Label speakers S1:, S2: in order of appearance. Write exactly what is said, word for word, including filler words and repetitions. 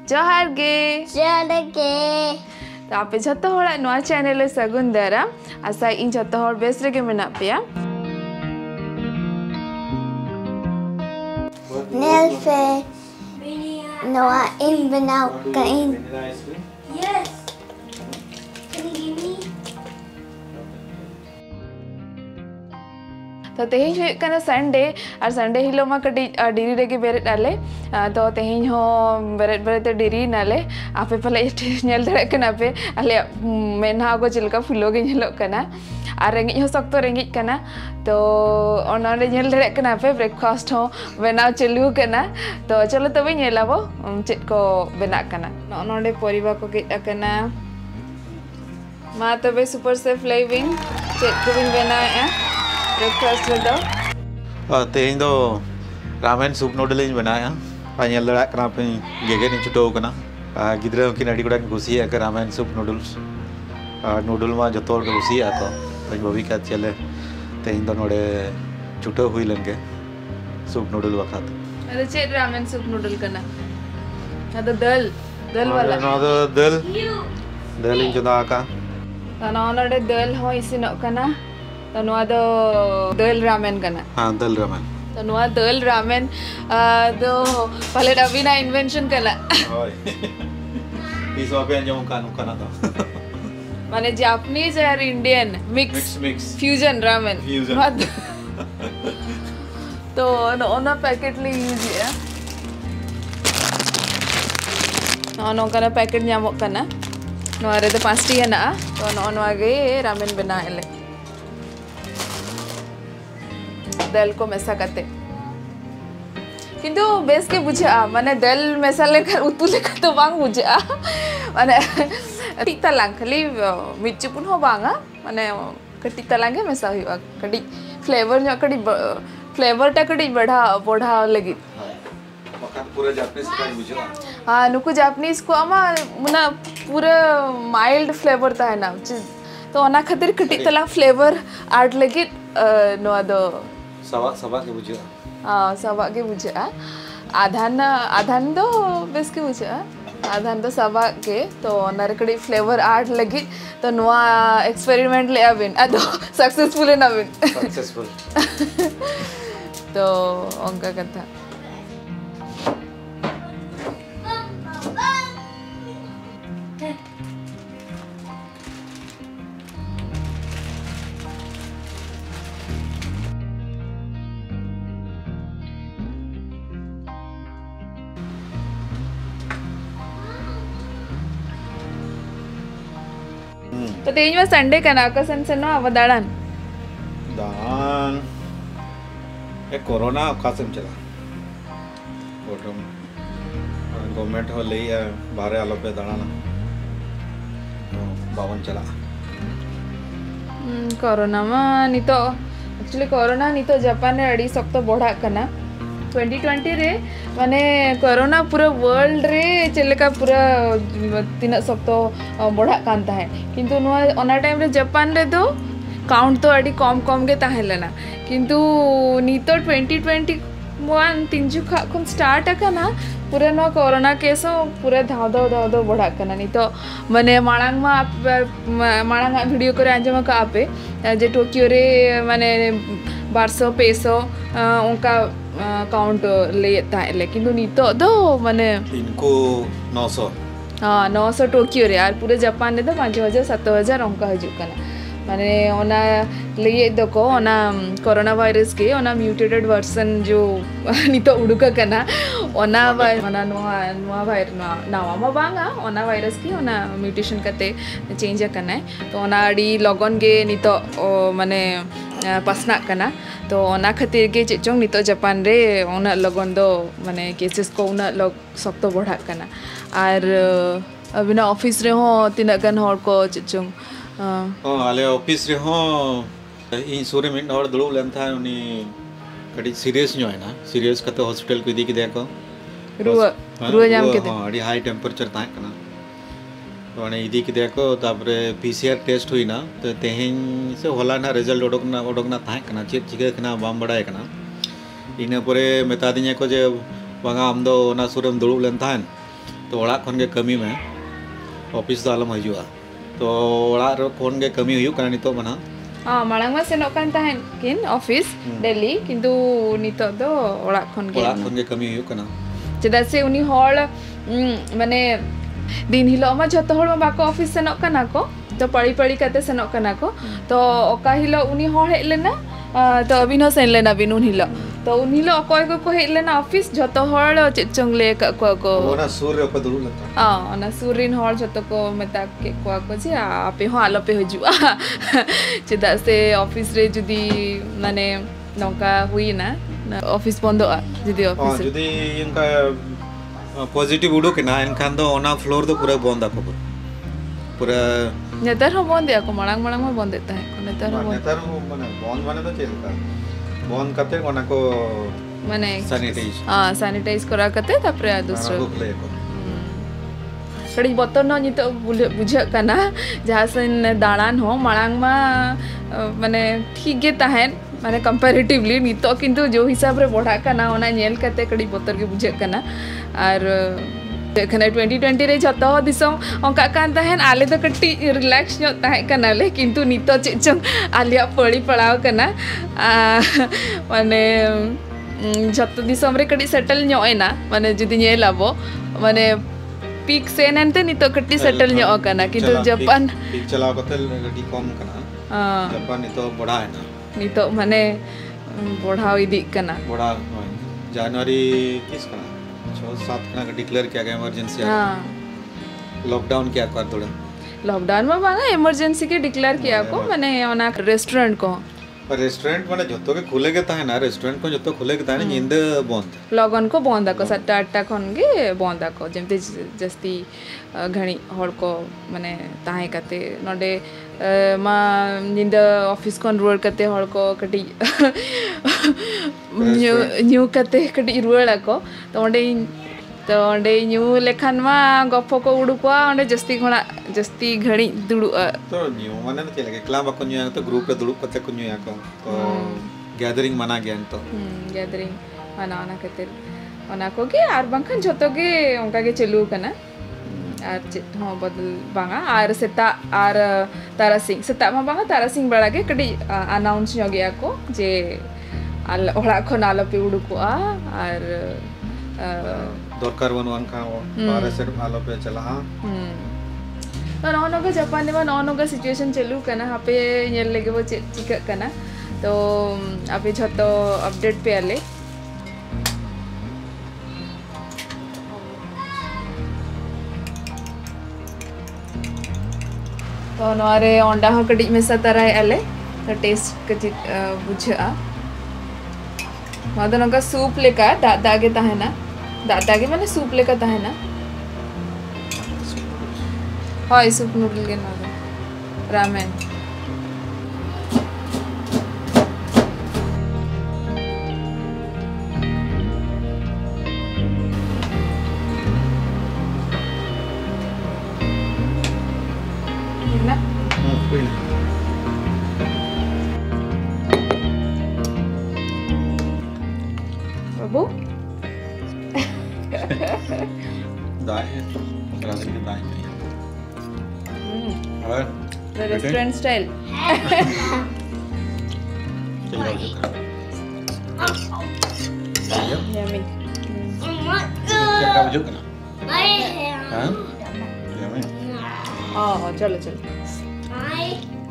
S1: जोहार गे
S2: जोहार गे
S1: तो आपे जत्तो होड़ा नोआ चैनल सगुन दारा आशा इन जत्तो होड़ बेस रेगे मेना पेया
S2: नेल पे नोआ इन बनाओ कहीं
S3: Yes. Can you give me?
S1: तो तेहिं हुए कना संडे और संडे हिलो मा कटी डिरी रेगे बेरे डाले तो तेहिं हो बेरे बेरे तो डिरी नाले आपे पहले नेल दड़े कना पे अले मेना को चिलका फुलो गे नेलो कना और रेंगी हो सकतो रेंगी कना तो ओनोडे नेल दड़े कना पे ब्रेकफास्ट हो बनाव चलू कना तो चलो तबे नेलाबो चेत को बना कना ओनोडे परिवा को गे कना मा तबे सुपर सेफ लाइविंग चेत को बिन बनाए ब्रेकफास्ट में दो
S4: तेहिं दो रामेन सूप नूडल इन बनाया पानी लड़ा कना पे गेगे नि छुटो कना गिद्रा की नडी कोड़ा कुसी है रामेन सूप नूडल्स नूडल मा जतोर के कुसी है तो पई बबी का चले तेहिं दो नोडे छुटो हुई लंगे सूप नूडल वखात
S1: अरे चेत रामेन सूप नूडल कना अदो दल दल वाला
S4: ना तो दल दल इन जुदा का
S1: तना ओनडे दल हो इसिनो कना तो नुआ दो दल रामेन कना
S4: हाँ दल रामेन
S1: तो नुआ दल रामेन दो पहले रवीना इन्वेंशन कना
S4: इस वापे अंजम कानू कना तो
S1: माने जापानीज और Indian mix
S4: mix
S1: fusion ramen
S4: fusion
S1: तो ओना पैकेट ले यूज है ओनो कना पैकेट न्यामो कना नुआ रे तो पांच टी है ना तो नो आगे रामेन बनाएले दल को मेसा करते किंतु बेस के बुझा माने दल मेसा लेकर उतु लेकर तो बांग बुझा माने टिक तलांग खाली मिचुपुन हो बांगा माने कटिक तलांग के मेसा हुआ कटी फ्लेवर जो कटी फ्लेवर टा कटी बढ़ा बढ़ा लगी
S4: वक्त पूरा जापानीज का बुझा
S1: हाँ नुकु जापानीज को अमा मुना पूरा माइल्ड फ्लेवर ता है ना तो ओना खातिर कटिक तलांग फ्लेवर ऐड लगी नो अदो
S4: सवा सवा के बुझा
S1: हाँ सवा के बुझा आधान आधान दो बेस के बुझा आधान तो सवा के तो नरकड़ी फ्लेवर ऐड लगी तो नुआ एक्सपेरिमेंट ले अबिन अदो सक्सेसफुल न अबिन
S4: सक्सेसफुल
S1: तो उनका कथा तो तेज में संडे कना का सन सन ना वदाड़न
S4: दान एक कोरोना खासम चला कोटम गवर्नमेंट हो ले बाहर आलो पे दाना बावन चला
S1: कोरोना में नहीं तो एक्चुअली कोरोना नहीं तो जापान रे अड़ी सब तो बढ़ा कना ट्वेंटी ट्वेंटी रे माने कोरोना पूरा वर्ल्ड रे चलेका पूरा तीन सब तो बढ़ा कांता है किंतु नुआ ओना टाइम रे जापान रे दो काउंट तो अड़ी कम कम के ताहे लेना किंतु नी तो ट्वेंटी ट्वेंटी वन तीन जु खन स्टार्ट कना पूरा नो कोरोना केस पूरा धाव धाव धाव धाव बढ़ा कना नहीं तो माने मांग में मांग वीडियो करे आंजम का आपे जे टोक्यो रे माने बारसो पेसो उनका काउंट लेता है लेकिन तो नीतो दो माने
S4: इनको नौ सौ
S1: हाँ नौ सौ टोक्यो रे यार पूरे जापान ने तो पाँच हजार सात हजार उनका हजू कना माने ओना लिए दो को ओना कोरोना वायरस के ओना म्यूटेटेड वर्जन जो नीतो उड़ुका कना ओना ओना नोआ नोआ वायरस नावा मा बांगा ओना वायरस की ओना म्यूटेशन करते चेंज करना है तो ओना अड़ी लगन गे नीतो माने पसना कना तो ओना खातिर के चेचों नीतो जापान रे ओना लगन दो माने केसेस को ओना लग सब तो बढ़ा कना और अबिना ऑफिस रे हो तीन गन हर को चेचों
S4: ओ आले ऑफिस रे हो इन सोरे मिन हर दुड़ो लेन था उनी कड़ी सीरियस नो है ना सीरियस कते हॉस्पिटल को दी के देखो
S1: रुआ रुआ जाम के
S4: हां अड़ी हाई टेंपरेचर ता कना तो ने इदी के देखो तापरे पीसीआर टेस्ट हुई ना तो तेहिन से होला ना रिजल्ट ओडोकना ओडोकना ता कना चेक चिके कना बाम बड़ाय कना इने परे मेता दिने को जे बांगा हम दो ना सुरम दुड़ो लेन था तो ओड़ा खन के कमी में ऑफिस तो आलम हजुआ तो ओड़ा रो खन के कमी हुई कना नितो मना
S1: हाँ मांग में सेनोक कान ताहेन किन ऑफिस डेली किंतु नितो दो ओड़ा खन के
S4: ओड़ा खन के कमी हुई कना
S1: चेदा से उनी हॉल माने दिन हिलो मा जतो हॉल मा बाको ऑफिस सेनोक कना को तो पड़ी पड़ी कते सेनोक कना को तो ओका हिलो उनी हॉल हे लेना तो अबिनो सेन लेना बिनुन हिलो तो उन हिलो अकोय को को हे लेना ऑफिस जतो हॉल चेचंग ले को को
S4: ओना सूर्य पे दुरु लता
S1: हां ओना सूर्यन हॉल जतो को मेता के को को जे आपे हो आलो पे हजुआ चेदा से ऑफिस रे जुदी माने नौका हुई ना ऑफिस बंद जुदी ऑफिस
S4: हां जुदी इनका पॉजिटिव उडो के ना इनखान दो ओना फ्लोर तो पूरा बंद आको पूरा
S1: नेतर हो बंद आको मळांग मळांग में बंद देता है नेतर हो
S4: नेतर हो माने बंद माने तो चलता बंद करते ओना को
S1: माने
S4: सैनिटाइज
S1: हां सैनिटाइज करा करते तापरे दूसरा कड़ी बतर न नितो बुझे कना जहां से दालान हो मळांग मा माने ठीक गे ताहेन माने कंपैरेटिवली नितो किंतु जो हिसाब रे बढ़ा कना ओना नेल कते कड़ी बतर के बुझे कना और देखने ट्वेंटी ट्वेंटी रे जतो दिसम ओका कान ताहेन आले तो कट्टी रिलैक्स नो ताहे कना ले किंतु नितो चेचंग आलिया पड़ी पड़ाव कना माने जतो दिसम रे कड़ी सेटल नो एना माने जदी नेलाबो माने पीक से ननते नितो कट्टी सेटल नो कना किंतु जापान
S4: पीक चलाव कते गडी कम कना हां जापान नितो बढ़ा है ना
S1: नितो माने बढ़ाव इदी कना
S4: बढ़ा जनवरी तीस कना छह सात कना का डिक्लेयर किया गया इमरजेंसी हां लॉकडाउन क्या कर थोड़ा
S1: लॉकडाउन में बागा इमरजेंसी के डिक्लेयर किया को माने ओना रेस्टोरेंट को
S4: पर रेस्टोरेंट माने जतो के खुले के ताहे ना रेस्टोरेंट को जतो खुले के ताहे नींद बंद
S1: लगन को बंद को सात आठ खन गे बंद को जेमते जस्ती घणी हॉल को माने ताहे कते नडे मा नींद ऑफिस कोन रुवर कते हॉल को कटी न्यू न्यू कते कटी रुवर को तो ओंडे तो ओंडे न्यू लेखन मा गप्पो को उडुकवा ओंडे जस्ती घणा जस्ती घणी दुडु
S4: तो न्यू माने न चले क्लाब को न्यू तो ग्रुप रे दुडु कते को न्यू को तो गैदरिंग मना गया तो
S1: गैदरिंग मना ना कते ओना को के आर बंखन जतो के ओंका के चलू कना आर हो बदल बांगा आर सेता आर तारासिंग सेता मा बांगा तारासिंग बड़ा के कडी अनाउंस हो गया को जे आल ओड़ा खन आलो पे उडुकवा आर
S4: दरकार बनवान का बारह से आलो पे चला
S1: हम तो नौनो का जापान में नौनो का सिचुएशन चलू कना हापे नेल लेगे वो चिक कना तो अभी जतो अपडेट पे आले तो नोरे ओंडा हो कडी में सतराय आले तो टेस्ट कति बुझा मदन का सूप लेका दा दागे ताहेना दा दागे माने सूप लेका ताहेना हाय सूप नूडल के ना रामेन ना बाबू
S4: दाई राशन की दाई नहीं
S1: हम्म रेस्टोरेंट स्टाइल यम्मी
S4: क्या बुझो ना हां यम्मी
S1: हां चलो चलो